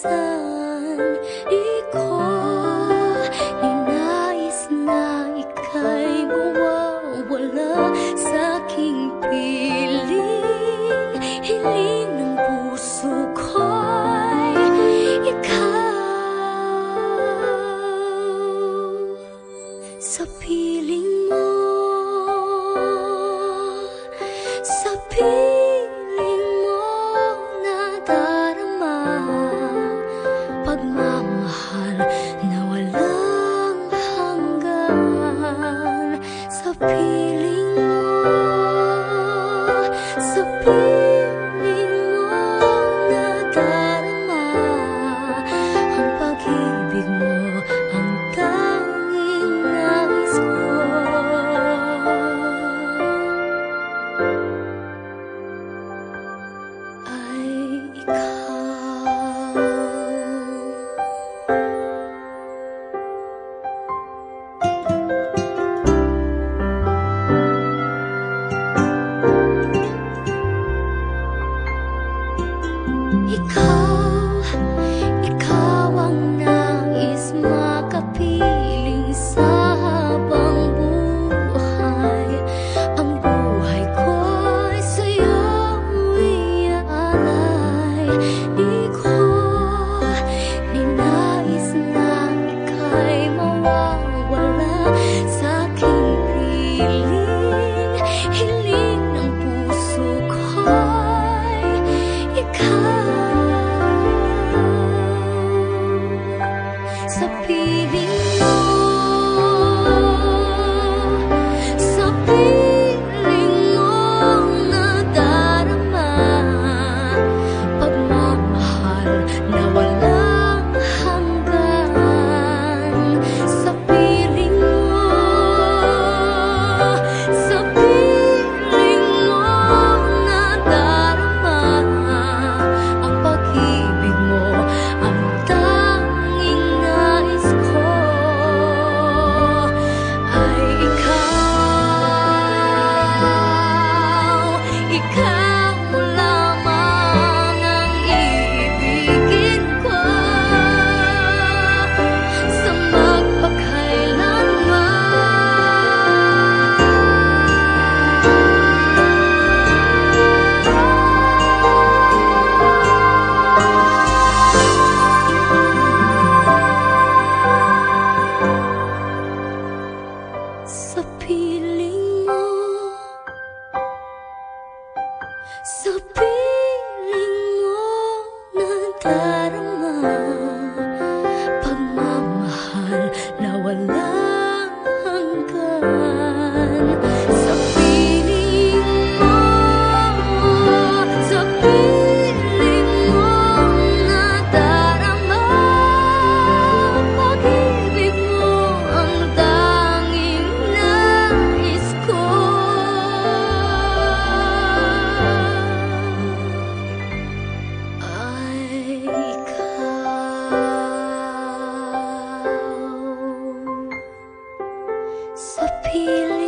minsan di ko ninais na ika'y mawawala sa aking piling. Hiling ng puso ko'y ikaw. Sa piling mo, sa piling mo nadarama pagmamahal na walang hanggan. Sa piling mo, sa piling mo nadarama ang pag-ibig mo, ang tanging nais ko ay ikaw. Ikaw ang nais makapiling sa habang buhay. Ang buhay ko'y sa'yo iaalay. Di ko ninais na ika'y mawawala sa aking piling. Hiling ng puso ko'y ikaw. Sa piling mo, sa piling mo nadarama pagmamahal na walang hanggan. Sa piling mo, sa piling mo nadarama ang pag-ibig mo, ang tanging nais ko ay ikaw. Ikaw lamang ang iibigin ko sa magpakailanman. Sa piling mo, sa piling mo nadarama pagmamahal na walang hanggan. Sa piling mo, sa piling mo nadarama pag-ibig mo, ang tanging nais ko ay ikaw. Sa piling